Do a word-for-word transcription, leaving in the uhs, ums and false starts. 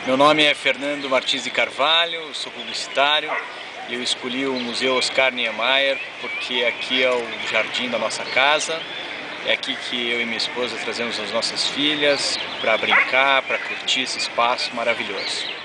Meu nome é Fernando Martins de Carvalho, sou publicitário e eu escolhi o Museu Oscar Niemeyer porque aqui é o jardim da nossa casa. É aqui que eu e minha esposa trazemos as nossas filhas para brincar, para curtir esse espaço maravilhoso.